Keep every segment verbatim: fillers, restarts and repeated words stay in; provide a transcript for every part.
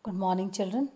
Good morning, children.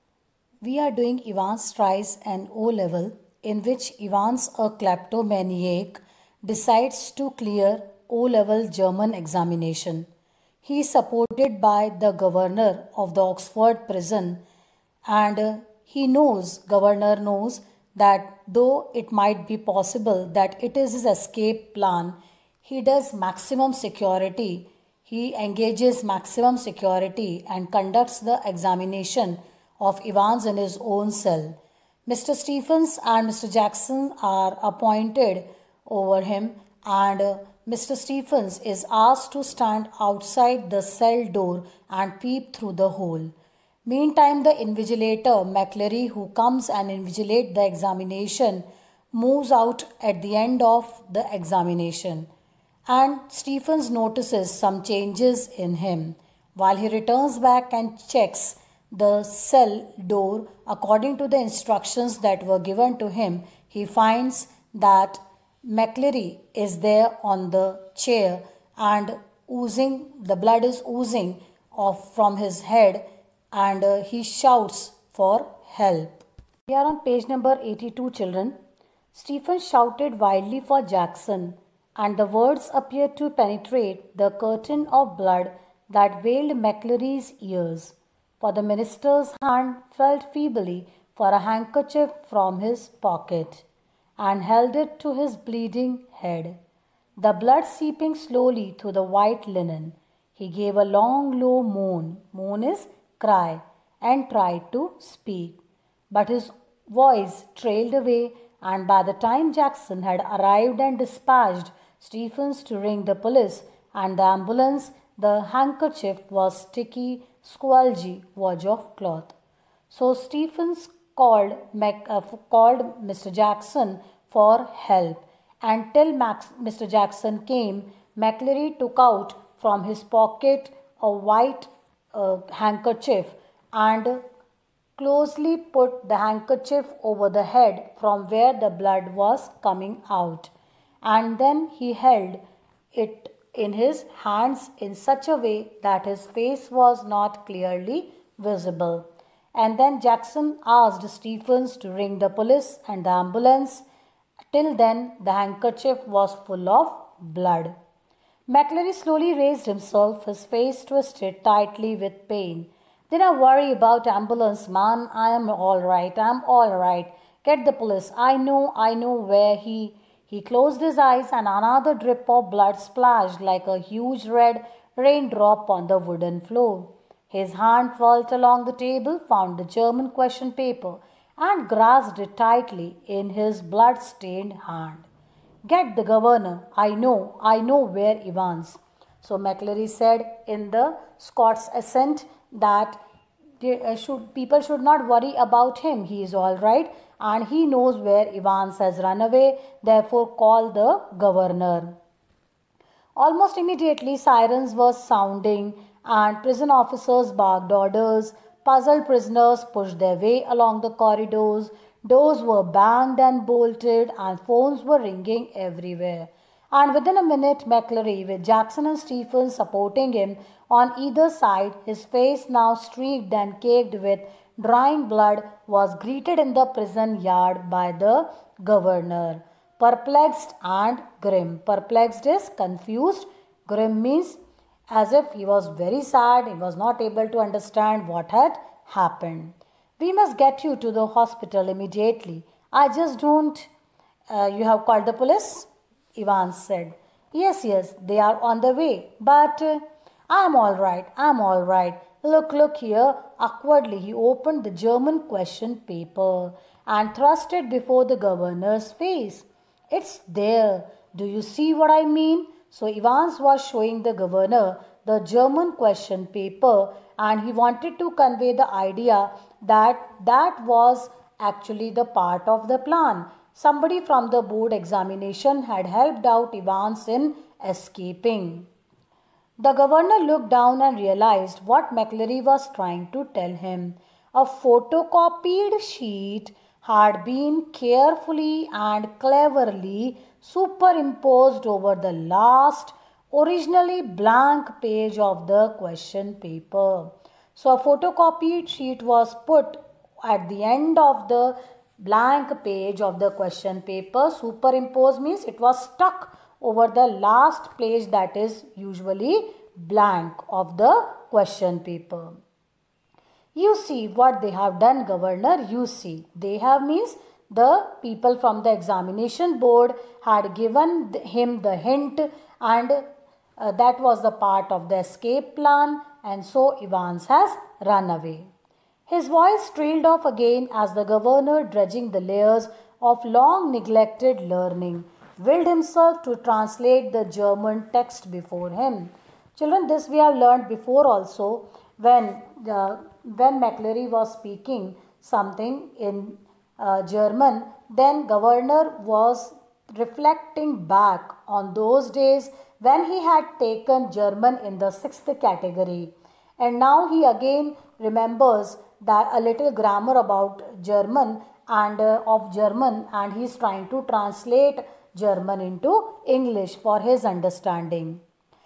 We are doing Ivan's tries an O level, in which Ivan's a kleptomaniac decides to clear O level German examination. He is supported by the governor of the Oxford prison, and uh, he knows, governor knows that though it might be possible that it is his escape plan, he does maximum security. He engages maximum security and conducts the examination of Evans in his own cell. Mister Stephens and Mister Jackson are appointed over him, and uh, Mister Stephens is asked to stand outside the cell door and peep through the hole. Meantime, the invigilator, McCleary, who comes and invigilate the examination, moves out at the end of the examination, and Stephens notices some changes in him. While he returns back and checks the cell door according to the instructions that were given to him, he finds that McCleary is there on the chair and oozing, the blood is oozing off from his head, and uh, he shouts for help. We are on page number eighty-two, children. Stephens shouted wildly for Jackson, and the words appeared to penetrate the curtain of blood that veiled McCleary's ears, for the minister's hand felt feebly for a handkerchief from his pocket and held it to his bleeding head, the blood seeping slowly through the white linen. He gave a long, low moan, moan is cry, and tried to speak, but his voice trailed away, and by the time Jackson had arrived and dispatched Stephens to ring the police and the ambulance, the handkerchief was sticky, squelgy wodge of cloth. So Stephens called, Mac, uh, called Mister Jackson for help, and till Max, Mister Jackson came, McCleary took out from his pocket a white uh, handkerchief and closely put the handkerchief over the head from where the blood was coming out, and then he held it in his hands in such a way that his face was not clearly visible. And then Jackson asked Stephens to ring the police and the ambulance. Till then, the handkerchief was full of blood. McCleary slowly raised himself, his face twisted tightly with pain. "Do not worry about ambulance, man. I am all right. I am all right. Get the police. I know, I know where he..." He closed his eyes, and another drip of blood splashed like a huge red raindrop on the wooden floor. His hand felt along the table, found the German question paper, and grasped it tightly in his blood-stained hand. "Get the governor. I know, I know where Evans." So McCleary said in the Scots accent that should, people should not worry about him. He is all right, and he knows where Evans has run away. Therefore, call the governor. Almost immediately, sirens were sounding, and prison officers barked orders. Puzzled prisoners pushed their way along the corridors. Doors were banged and bolted, and phones were ringing everywhere. And within a minute, McCleary, with Jackson and Stephens supporting him on either side, his face now streaked and caked with drying blood, was greeted in the prison yard by the governor, perplexed and grim. Perplexed is confused. Grim means as if he was very sad, he was not able to understand what had happened. "We must get you to the hospital immediately. I just don't..." Uh, "you have called the police?" Evans said. "Yes, yes, they are on the way. But uh, I am all right, I am all right. Look, look here." Awkwardly, he opened the German question paper and thrust it before the governor's face. "It's there. Do you see what I mean?" So Evans was showing the governor the German question paper, and he wanted to convey the idea that that was actually the part of the plan. Somebody from the board examination had helped out Evans in escaping. The governor looked down and realized what McCleary was trying to tell him. A photocopied sheet had been carefully and cleverly superimposed over the last, originally blank page of the question paper. So a photocopied sheet was put at the end of the blank page of the question paper. Superimposed means it was stuck over the last page that is usually blank of the question paper. You see what they have done, Governor. You see. They have means the people from the examination board had given him the hint, and uh, that was the part of the escape plan, and so Evans has run away. His voice trailed off again as the governor, dredging the layers of long neglected learning, willed himself to translate the German text before him. Children, this we have learned before also when uh, when McCleary was speaking something in uh, German, then governor was reflecting back on those days when he had taken German in the sixth category, and now he again remembers that a little grammar about German and uh, of German, and he is trying to translate German into English for his understanding.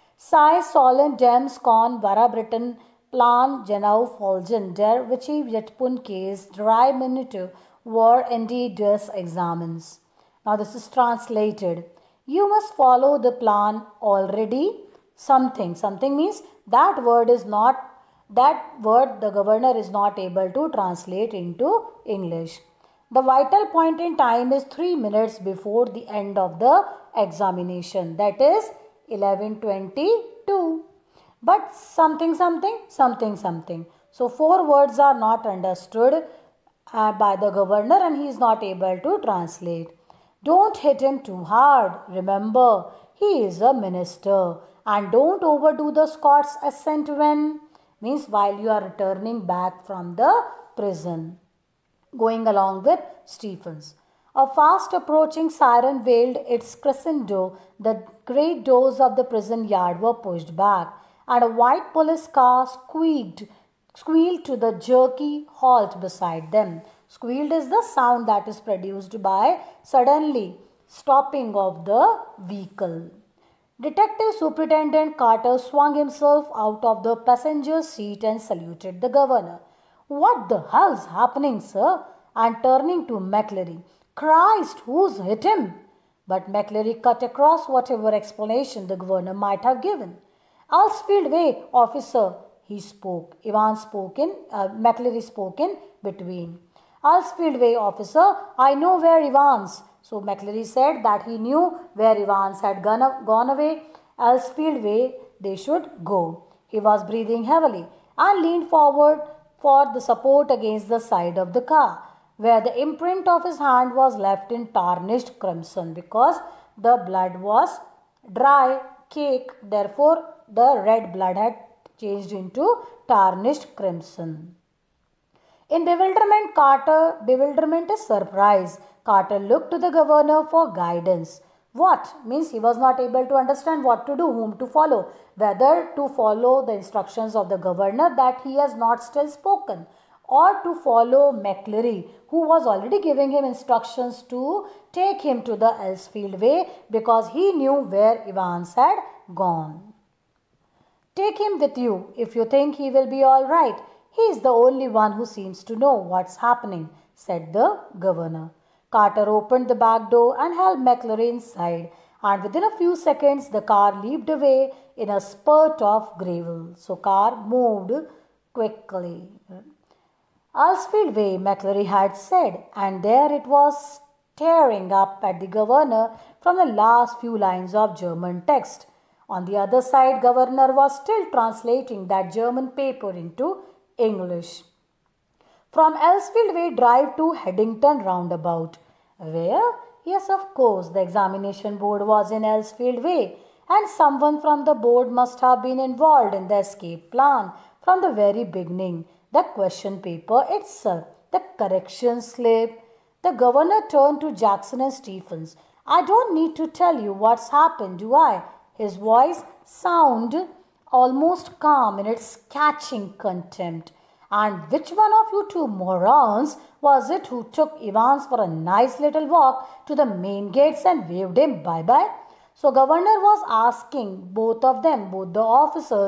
Sei sollen dem Skåne vara Britain plan genau folgen, der welche Jetpunkes drei Minuten war indeed des Examens. Now this is translated. You must follow the plan already. Something. Something means that word is not, that word the governor is not able to translate into English. The vital point in time is three minutes before the end of the examination. That is eleven twenty-two. But something, something, something, something. So four words are not understood uh, by the governor, and he is not able to translate. Don't hit him too hard. Remember, he is a minister. And don't overdo the Scots accent when, means while you are returning back from the prison. Going along with Stephens. A fast approaching siren wailed its crescendo. The great doors of the prison yard were pushed back, and a white police car squeaked, squealed to the jerky halt beside them. Squealed is the sound that is produced by suddenly stopping of the vehicle. Detective Superintendent Carter swung himself out of the passenger seat and saluted the governor. What the hell's happening, sir? And turning to McCleary, Christ, who's hit him? But McCleary cut across whatever explanation the governor might have given. Earlsfield Way, officer, he spoke. Evans spoke in, uh, McCleary spoke in between. Earlsfield Way, officer, I know where Evans. So McCleary said that he knew where Evans had gone, gone away. Earlsfield Way, they should go. He was breathing heavily and leaned forward for the support against the side of the car, where the imprint of his hand was left in tarnished crimson because the blood was dry cake. Therefore, the red blood had changed into tarnished crimson. In bewilderment, Carter, bewilderment is surprise. Carter looked to the governor for guidance. What? Means he was not able to understand what to do, whom to follow, whether to follow the instructions of the governor that he has not still spoken, or to follow McCleary, who was already giving him instructions to take him to the Earlsfield Way because he knew where Evans had gone. Take him with you if you think he will be all right. He is the only one who seems to know what's happening, said the governor. Carter opened the back door and held McCleary inside, and within a few seconds the car leaped away in a spurt of gravel. So car moved quickly. Earlsfield Way, McCleary had said, and there it was staring up at the governor from the last few lines of German text. On the other side, governor was still translating that German paper into English. From Earlsfield Way, drive to Headington roundabout. Where? Yes, of course, the examination board was in Earlsfield Way, and someone from the board must have been involved in the escape plan from the very beginning. The question paper itself, the correction slip. The governor turned to Jackson and Stephens. I don't need to tell you what's happened, do I? His voice sounded almost calm in its catching contempt. And which one of you two morons was it who took Evans for a nice little walk to the main gates and waved him bye-bye? So governor was asking both of them, both the officers,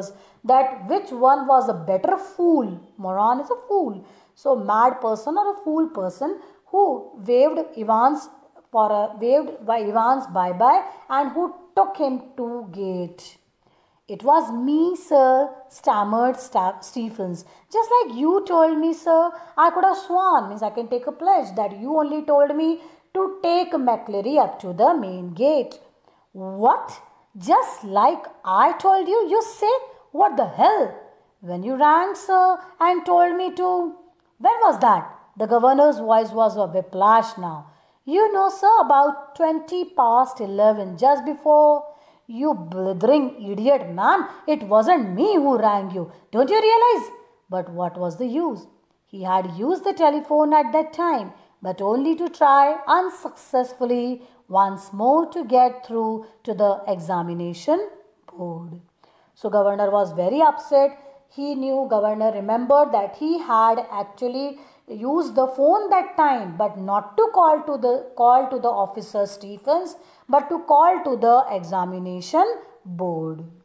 that which one was a better fool. Moron is a fool. So mad person or a fool person who waved Ivan's for a waved by Ivan's bye bye and who took him to gate. It was me, sir, stammered Stephens. Just like you told me, sir, I could have sworn, means I can take a pledge that you only told me to take McCleary up to the main gate. What? Just like I told you, you say? What the hell? When you rang, sir, and told me to... When was that? The governor's voice was a whiplash now. You know, sir, about twenty past eleven, just before... You blithering idiot, man. It wasn't me who rang you. Don't you realize? But what was the use? He had used the telephone at that time, but only to try unsuccessfully once more to get through to the examination board. So governor was very upset. He knew, governor remembered that he had actually used the phone that time, but not to call to the call to the officer Stephens, but to call to the examination board.